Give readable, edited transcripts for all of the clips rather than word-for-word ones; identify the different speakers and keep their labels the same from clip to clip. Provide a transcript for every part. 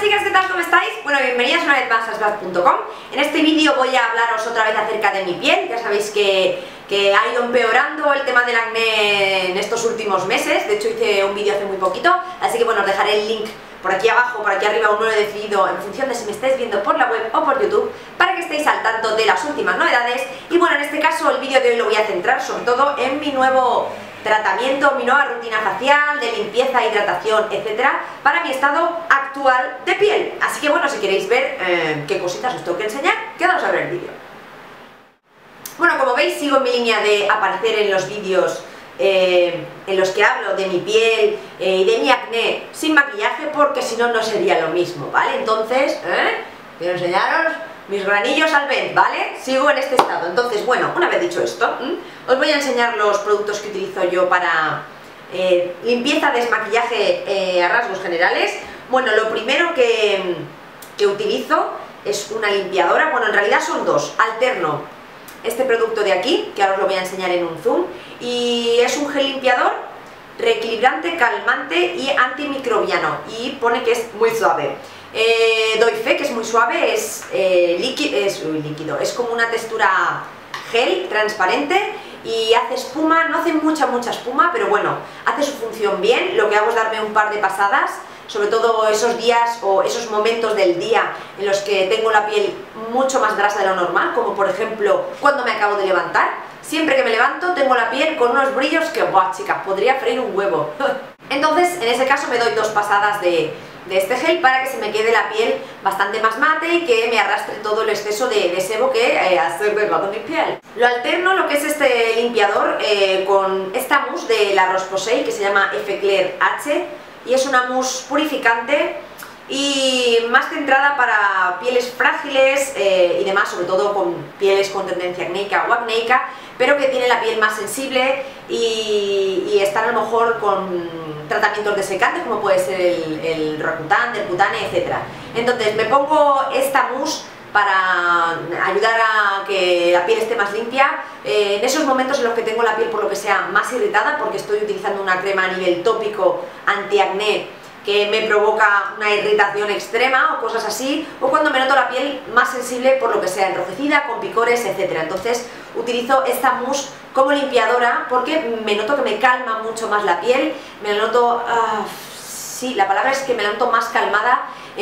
Speaker 1: chicas, ¿qué tal? ¿Cómo estáis? Bueno, bienvenidas una vez más a splash.com. En este vídeo voy a hablaros otra vez acerca de mi piel. Ya sabéis que ha ido empeorando el tema del acné en estos últimos meses. De hecho hice un vídeo hace muy poquito, así que bueno, os dejaré el link por aquí abajo, por aquí arriba, aún no lo he decidido en función de si me estáis viendo por la web o por YouTube, para que estéis al tanto de las últimas novedades. Y bueno, en este caso el vídeo de hoy lo voy a centrar sobre todo en mi nuevo tratamiento, mi nueva rutina facial de limpieza, hidratación, etcétera, para mi estado actual de piel. Así que bueno, si queréis ver qué cositas os tengo que enseñar, quedaos a ver el vídeo. Bueno, como veis, sigo en mi línea de aparecer en los vídeos en los que hablo de mi piel y de mi acné sin maquillaje, porque si no, no sería lo mismo, ¿vale? Entonces, quiero enseñaros mis granillos al vent, ¿vale? Sigo en este estado. Entonces, bueno, una vez dicho esto, os voy a enseñar los productos que utilizo yo para limpieza, desmaquillaje a rasgos generales. Bueno, lo primero que utilizo es una limpiadora. Bueno, en realidad son dos. Alterno este producto de aquí, que ahora os lo voy a enseñar en un zoom, y es un gel limpiador reequilibrante, calmante y antimicrobiano, y pone que es muy suave. Doy fe que es muy suave, es líquido, es como una textura gel transparente y hace espuma, no hace mucha espuma, pero bueno, hace su función bien. Lo que hago es darme un par de pasadas, sobre todo esos días o esos momentos del día en los que tengo la piel mucho más grasa de lo normal, como por ejemplo cuando me acabo de levantar. Siempre que me levanto tengo la piel con unos brillos que, ¡buah, chicas! Podría freír un huevo. Entonces, en ese caso me doy dos pasadas de este gel para que se me quede la piel bastante más mate y que me arrastre todo el exceso de sebo que ha pegado mi piel. Lo alterno, lo que es este limpiador, con esta mousse de la Roche-Posay que se llama Effeclair H, y es una mousse purificante y más centrada para pieles frágiles y demás, sobre todo con pieles con tendencia acnéica o acnéica, pero que tiene la piel más sensible y están a lo mejor con tratamientos desecantes como puede ser el Roacutan, del Cutane, etc. Entonces me pongo esta mousse para ayudar a que la piel esté más limpia en esos momentos en los que tengo la piel por lo que sea más irritada, porque estoy utilizando una crema a nivel tópico antiacné que me provoca una irritación extrema o cosas así, o cuando me noto la piel más sensible por lo que sea, enrojecida, con picores, etc. Entonces utilizo esta mousse como limpiadora porque me noto que me calma mucho más la piel, me la noto, sí, la palabra es que me la noto más calmada,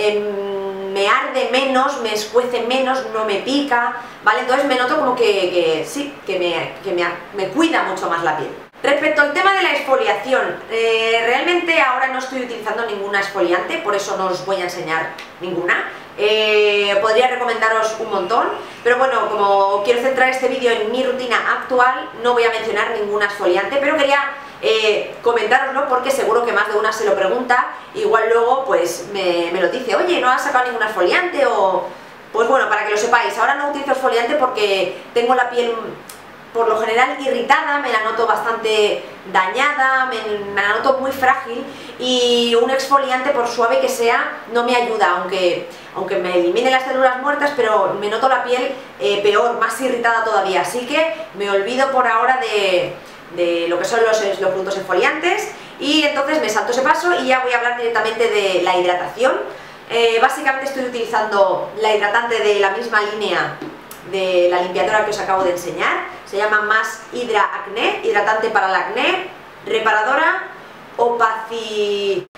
Speaker 1: me arde menos, me escuece menos, no me pica, ¿vale? Entonces me noto como que sí, que me cuida mucho más la piel. Respecto al tema de la exfoliación, realmente ahora no estoy utilizando ninguna exfoliante, por eso no os voy a enseñar ninguna. Podría recomendaros un montón, pero bueno, como quiero centrar este vídeo en mi rutina actual, no voy a mencionar ninguna exfoliante, pero quería comentároslo porque seguro que más de una se lo pregunta. Igual luego pues me lo dice, oye, ¿no has sacado ninguna exfoliante? O pues bueno, para que lo sepáis, ahora no utilizo exfoliante porque tengo la piel por lo general irritada, me la noto bastante dañada, me la noto muy frágil, y un exfoliante, por suave que sea, no me ayuda, aunque me elimine las células muertas, pero me noto la piel peor, más irritada todavía, así que me olvido por ahora de lo que son los productos exfoliantes, y entonces me salto ese paso y ya voy a hablar directamente de la hidratación. Básicamente estoy utilizando la hidratante de la misma línea de la limpiadora que os acabo de enseñar, se llama Más Hydra Acné, hidratante para el acné, reparadora, opacificante,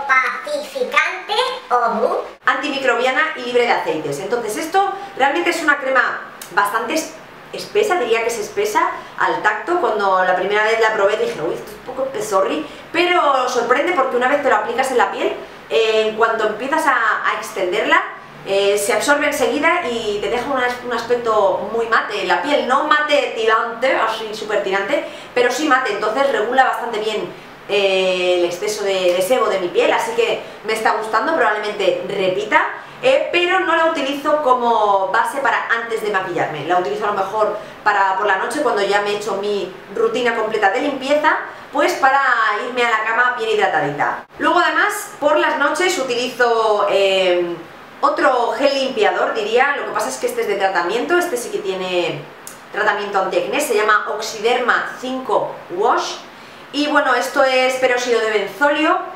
Speaker 1: antimicrobiana y libre de aceites. Entonces esto realmente es una crema bastante espesa, diría que es espesa al tacto. Cuando la primera vez la probé dije, uy, esto es un poco espesorri, pero sorprende porque una vez te lo aplicas en la piel, en cuanto empiezas a extenderla, se absorbe enseguida y te deja un aspecto muy mate. La piel no mate tirante, así súper tirante, pero sí mate, entonces regula bastante bien el exceso de sebo de mi piel, así que me está gustando, probablemente repita, pero no la utilizo como base para antes de maquillarme. La utilizo a lo mejor para por la noche, cuando ya me he hecho mi rutina completa de limpieza, pues para irme a la cama bien hidratadita. Luego además, por las noches utilizo otro gel limpiador, diría. Lo que pasa es que este es de tratamiento, este sí que tiene tratamiento antiacné, se llama Oxiderma 5 Wash, y bueno, esto es peróxido de benzolio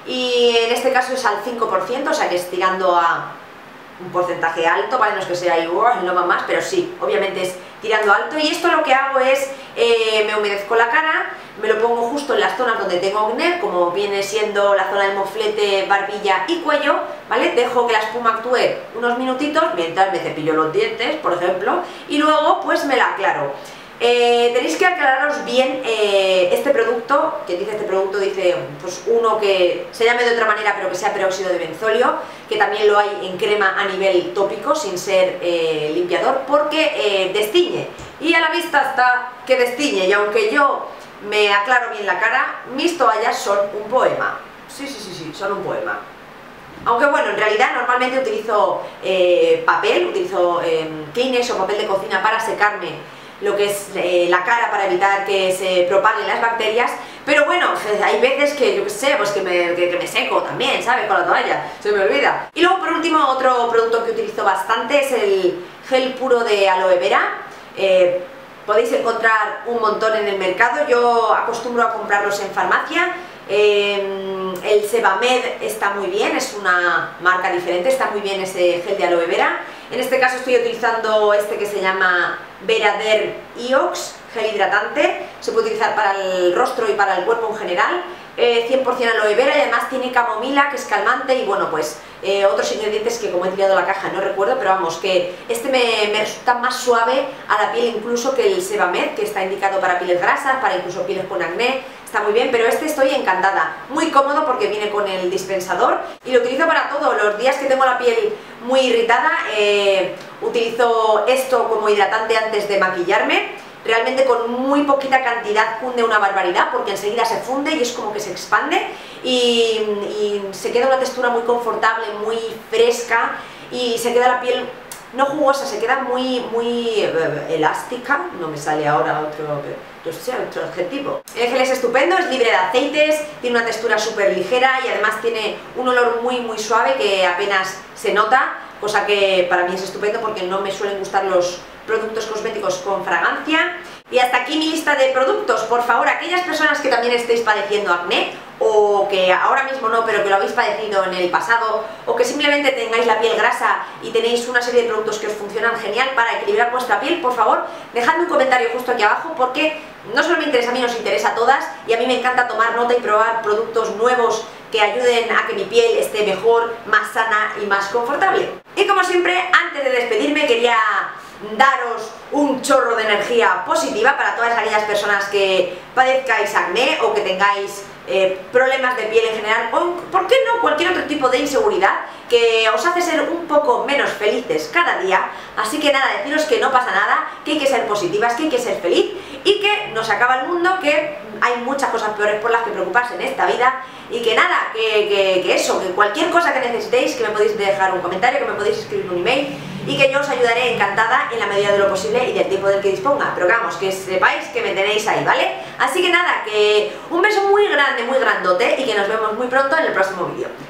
Speaker 1: y en este caso es al 5%, o sea que es tirando a un porcentaje alto, ¿vale? No es que sea igual, no va más, pero sí, obviamente es tirando alto. Y esto lo que hago es, me humedezco la cara, me lo pongo justo en las zonas donde tengo acné, como viene siendo la zona del moflete, barbilla y cuello, ¿vale? Dejo que la espuma actúe unos minutitos, mientras me cepillo los dientes, por ejemplo, y luego pues me la aclaro. Tenéis que aclararos bien este producto, que dice este producto, dice pues uno que se llame de otra manera pero que sea peróxido de benzolio, que también lo hay en crema a nivel tópico sin ser limpiador, porque destiñe, y a la vista está que destiñe, y aunque yo me aclaro bien la cara, mis toallas son un poema. Sí, son un poema. Aunque bueno, en realidad normalmente utilizo papel, utilizo Kleenex o papel de cocina para secarme lo que es la cara, para evitar que se propaguen las bacterias, pero bueno, hay veces que yo qué sé, pues que me seco también, ¿sabes? Con la toalla, se me olvida. Y luego por último, otro producto que utilizo bastante es el gel puro de aloe vera. Podéis encontrar un montón en el mercado, yo acostumbro a comprarlos en farmacia. El Sebamed está muy bien, es una marca diferente, está muy bien ese gel de aloe vera. En este caso estoy utilizando este que se llama Veraderm Iox, gel hidratante, se puede utilizar para el rostro y para el cuerpo en general. 100% aloe vera, y además tiene camomila, que es calmante, y bueno, pues otros ingredientes que como he tirado la caja no recuerdo, pero vamos, que este me resulta más suave a la piel incluso que el Sebamed, que está indicado para pieles grasas, para incluso pieles con acné, está muy bien, pero este estoy encantada, muy cómodo porque viene con el dispensador y lo utilizo para todo. Los días que tengo la piel muy irritada, utilizo esto como hidratante antes de maquillarme. Realmente con muy poquita cantidad cunde una barbaridad, porque enseguida se funde y es como que se expande y se queda una textura muy confortable, muy fresca, y se queda la piel no jugosa, se queda muy elástica, no me sale ahora otro adjetivo. El gel es estupendo, es libre de aceites, tiene una textura súper ligera y además tiene un olor muy suave que apenas se nota, cosa que para mí es estupendo porque no me suelen gustar los productos cosméticos con fragancia. Y hasta aquí mi lista de productos. Por favor, aquellas personas que también estéis padeciendo acné, o que ahora mismo no, pero que lo habéis padecido en el pasado, o que simplemente tengáis la piel grasa y tenéis una serie de productos que os funcionan genial para equilibrar vuestra piel, por favor, dejadme un comentario justo aquí abajo, porque no solo me interesa a mí, nos interesa a todas, y a mí me encanta tomar nota y probar productos nuevos que ayuden a que mi piel esté mejor, más sana y más confortable. Y como siempre, antes de despedirme, quería daros un chorro de energía positiva para todas aquellas personas que padezcáis acné o que tengáis problemas de piel en general, o por qué no cualquier otro tipo de inseguridad que os hace ser un poco menos felices cada día. Así que nada, deciros que no pasa nada, que hay que ser positivas, que hay que ser feliz y que nos acaba el mundo, que hay muchas cosas peores por las que preocuparse en esta vida, y que nada, que eso, que cualquier cosa que necesitéis, que me podéis dejar un comentario, que me podéis escribir un email y que yo os ayudaré encantada en la medida de lo posible y del tiempo del que disponga. Pero que vamos, que sepáis que me tenéis ahí, ¿vale? Así que nada, que un beso muy grande, muy grandote, y que nos vemos muy pronto en el próximo vídeo.